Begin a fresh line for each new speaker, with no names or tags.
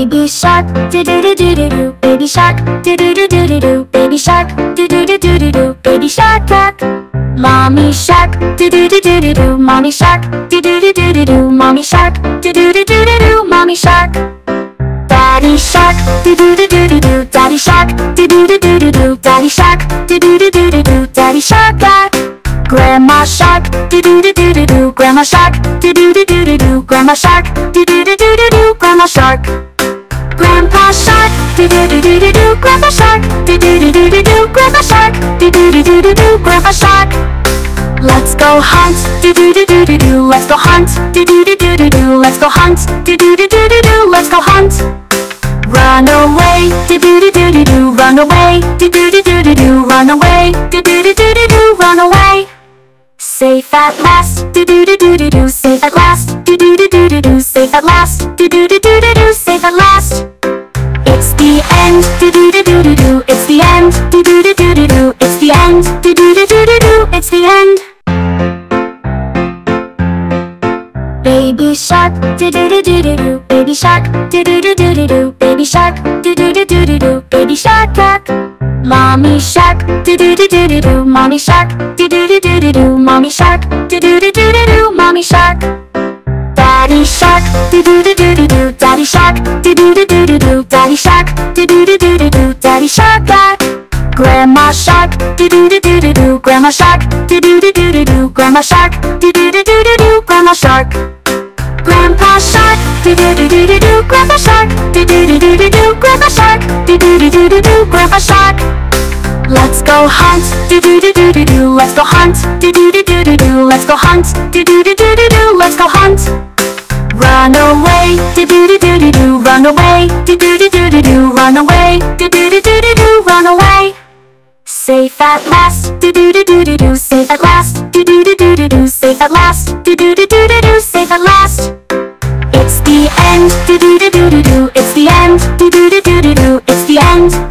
Baby shark, do do do do do do. Baby shark, do do do do do do. Baby shark, do do do do do do. Baby shark, duck. Mommy shark, do do do do do do. Mommy shark, do do do do do do. Mommy shark, do do do do do do. Mommy shark. Daddy shark, do do do do do do. Daddy shark, do do do do do do. Daddy shark, do do do do do do. Daddy shark, duck. Grandma shark, do do do do do do. Grandma shark, do do do do do do. Grandma shark, do do do do do do. Grandma shark. Grandpa shark, do do do do do do. Grandpa shark, do do do do do do. Grandpa shark, do do do do do do. Grandpa shark. Let's go hunt, do do do do do do. Let's go hunt, do do do do do do. Let's go hunt, do do do do do do. Let's go hunt. Run away, do do do do do do. Run away, do do do do do do. Run away, do do do do do do. Run away. Safe at last, do do do do do do. Safe at last, do do do do do do. Safe at last, do do do do do do. Safe at last. It's the end, do do do do do do. It's the end, do do do do do do. It's the end, do do do do do do. It's the end. Baby shark, do do do do do do. Baby shark, do do do do do do. Baby shark, do do do do do do. Baby shark, duck. Mommy shark, do do do do do do. Mommy shark, do do do do do do. Mommy shark, do do do do do do. Mommy shark. Daddy shark, do do do do do do. Daddy shark, do do do do do do. Daddy shark, do do do do do do. Daddy shark, duck. Grandma shark, do do do do do do. Grandma shark, do do do do do do. Grandma shark, do do do do do do. Grandma shark. Grandpa shark, do do do do do do. Grandpa shark, do do do do do do. Grandpa shark, do do do do do do. Grandpa shark. Let's go hunt, do do do do do do. Let's go hunt, do do do do do do. Let's go hunt, do do do do do do. Let's go hunt. Run away, do do do do do do. Run away, do do do do do do. Run away, do do do do do do. Run away. Safe at last, do do do do do do. Safe at last, do do do do do do. Safe at last, do do do do do do. Safe at last. It's the end, do do do do do do. It's the end, do do do do do do. It's the end.